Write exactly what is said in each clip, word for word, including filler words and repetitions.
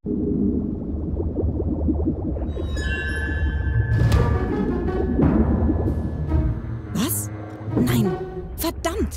Was? Nein, verdammt!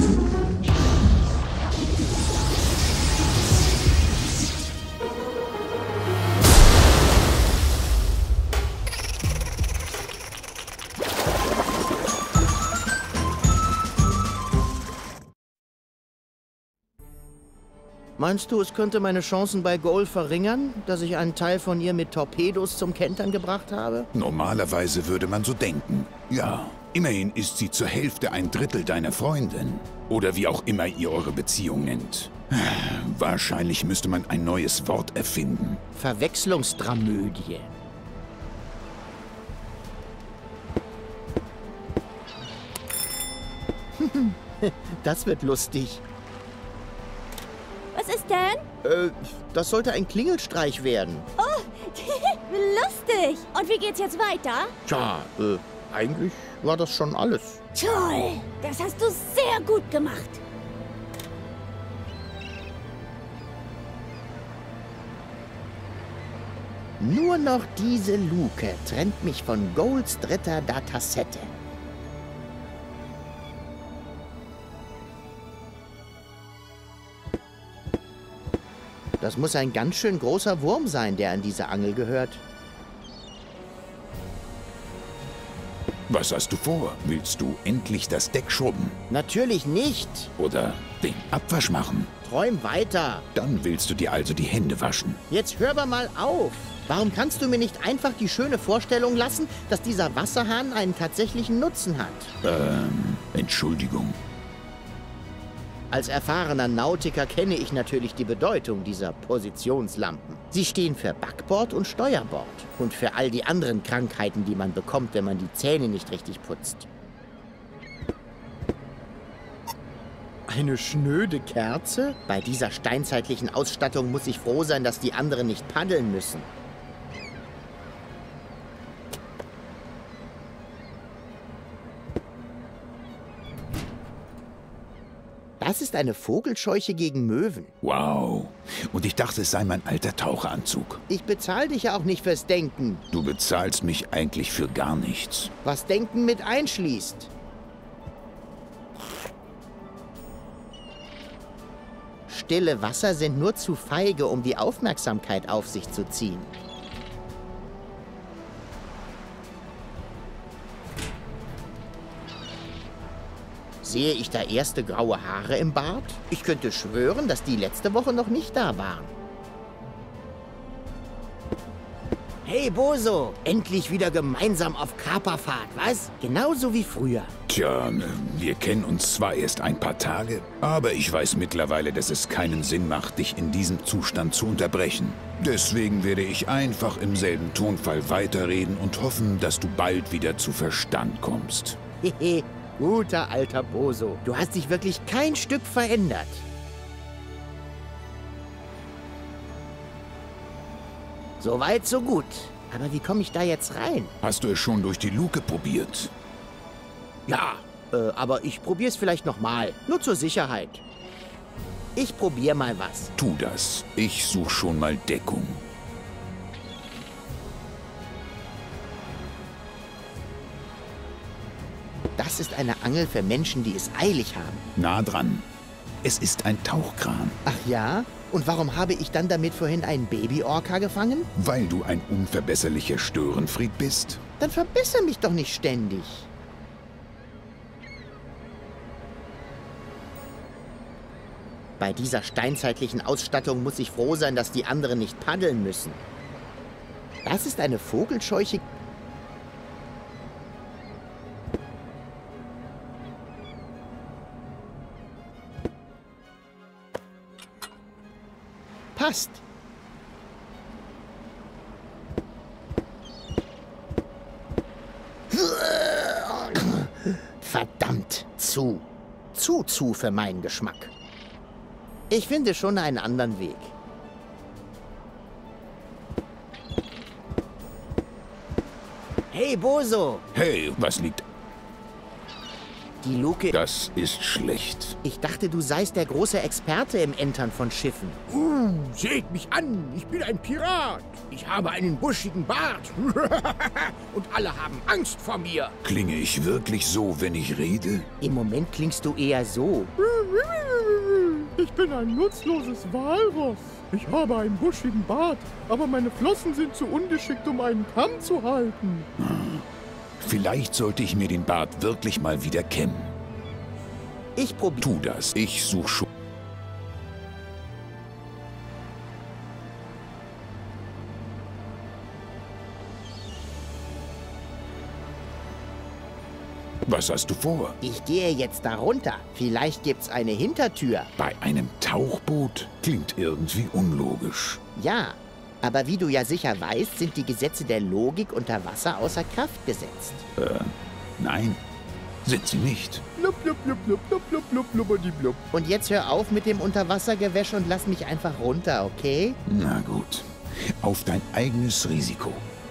Meinst du, es könnte meine Chancen bei Goal verringern, dass ich einen Teil von ihr mit Torpedos zum Kentern gebracht habe? Normalerweise würde man so denken. Ja, immerhin ist sie zur Hälfte ein Drittel deiner Freundin. Oder wie auch immer ihr eure Beziehung nennt. Wahrscheinlich müsste man ein neues Wort erfinden. Verwechslungsdramödie. Das wird lustig. Was ist denn? Äh, das sollte ein Klingelstreich werden. Oh, lustig. Und wie geht's jetzt weiter? Tja, äh, eigentlich war das schon alles. Toll, das hast du sehr gut gemacht. Nur noch diese Luke trennt mich von Goals dritter Datasette. Das muss ein ganz schön großer Wurm sein, der an diese Angel gehört. Was hast du vor? Willst du endlich das Deck schrubben? Natürlich nicht. Oder den Abwasch machen? Träum weiter. Dann willst du dir also die Hände waschen. Jetzt hör aber mal auf. Warum kannst du mir nicht einfach die schöne Vorstellung lassen, dass dieser Wasserhahn einen tatsächlichen Nutzen hat? Ähm, Entschuldigung. Als erfahrener Nautiker kenne ich natürlich die Bedeutung dieser Positionslampen. Sie stehen für Backbord und Steuerbord und für all die anderen Krankheiten, die man bekommt, wenn man die Zähne nicht richtig putzt. Eine schnöde Kerze? Bei dieser steinzeitlichen Ausstattung muss ich froh sein, dass die anderen nicht paddeln müssen. Das ist eine Vogelscheuche gegen Möwen. Wow. Und ich dachte, es sei mein alter Taucheranzug. Ich bezahle dich ja auch nicht fürs Denken. Du bezahlst mich eigentlich für gar nichts. Was Denken mit einschließt. Stille Wasser sind nur zu feige, um die Aufmerksamkeit auf sich zu ziehen. Sehe ich da erste graue Haare im Bart? Ich könnte schwören, dass die letzte Woche noch nicht da waren. Hey Boso, endlich wieder gemeinsam auf Kaperfahrt, was? Genauso wie früher. Tja, wir kennen uns zwar erst ein paar Tage, aber ich weiß mittlerweile, dass es keinen Sinn macht, dich in diesem Zustand zu unterbrechen. Deswegen werde ich einfach im selben Tonfall weiterreden und hoffen, dass du bald wieder zu Verstand kommst. Hehe. Guter alter Boso, du hast dich wirklich kein Stück verändert. So weit, so gut. Aber wie komme ich da jetzt rein? Hast du es schon durch die Luke probiert? Ja, äh, aber ich probier's vielleicht nochmal. Nur zur Sicherheit. Ich probier mal was. Tu das. Ich suche schon mal Deckung. Das ist eine Angel für Menschen, die es eilig haben. Nah dran. Es ist ein Tauchkran. Ach ja? Und warum habe ich dann damit vorhin einen Baby-Orca gefangen? Weil du ein unverbesserlicher Störenfried bist. Dann verbessere mich doch nicht ständig. Bei dieser steinzeitlichen Ausstattung muss ich froh sein, dass die anderen nicht paddeln müssen. Das ist eine Vogelscheuche. Passt. Verdammt, zu. Zu, zu für meinen Geschmack. Ich finde schon einen anderen Weg. Hey, Boso. Hey, was liegt... Die Luke... Das ist schlecht. Ich dachte, du seist der große Experte im Entern von Schiffen. Uh, seht mich an, ich bin ein Pirat. Ich habe einen buschigen Bart. Und alle haben Angst vor mir. Klinge ich wirklich so, wenn ich rede? Im Moment klingst du eher so. Ich bin ein nutzloses Walross. Ich habe einen buschigen Bart, aber meine Flossen sind zu ungeschickt, um einen Kamm zu halten. Hm. Vielleicht sollte ich mir den Bart wirklich mal wieder kämmen. Ich probiere. Tu das. Ich such schon. Was hast du vor? Ich gehe jetzt da runter. Vielleicht gibt's eine Hintertür. Bei einem Tauchboot? Klingt irgendwie unlogisch. Ja, aber wie du ja sicher weißt, sind die Gesetze der Logik unter Wasser außer Kraft gesetzt. Äh, nein, sind sie nicht. Blub, blub, blub, blub, blub, blub, blub, blubberdiblub. Und jetzt hör auf mit dem Unterwassergewäsch und lass mich einfach runter, okay? Na gut. Auf dein eigenes Risiko.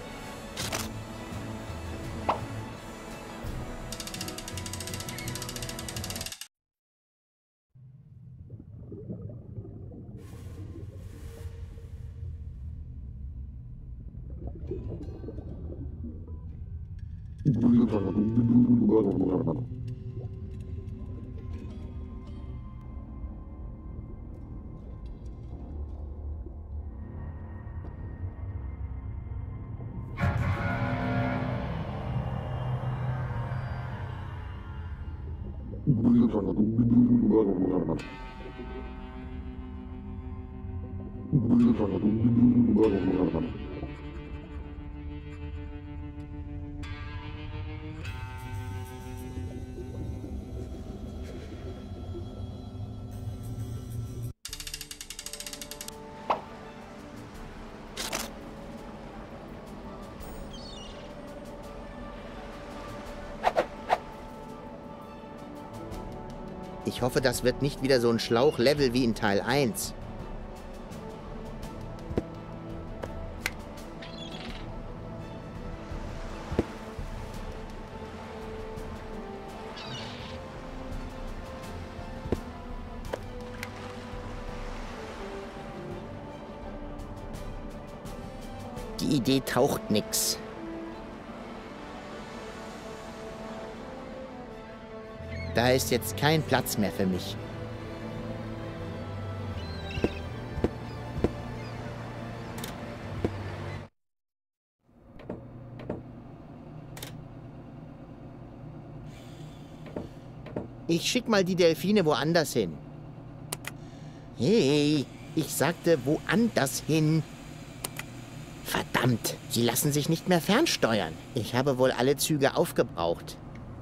Ich hoffe, das wird nicht wieder so ein Schlauchlevel wie in Teil eins. Die Idee taucht nix. Da ist jetzt kein Platz mehr für mich. Ich schick mal die Delfine woanders hin. Hey, ich sagte woanders hin. Verdammt, sie lassen sich nicht mehr fernsteuern. Ich habe wohl alle Züge aufgebraucht.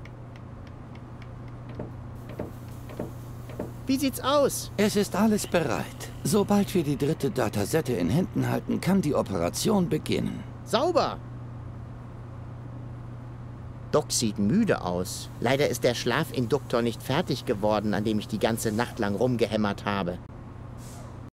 Wie sieht's aus? Es ist alles bereit. Sobald wir die dritte Datasette in Händen halten, kann die Operation beginnen. Sauber! Doc sieht müde aus. Leider ist der Schlafinduktor nicht fertig geworden, an dem ich die ganze Nacht lang rumgehämmert habe.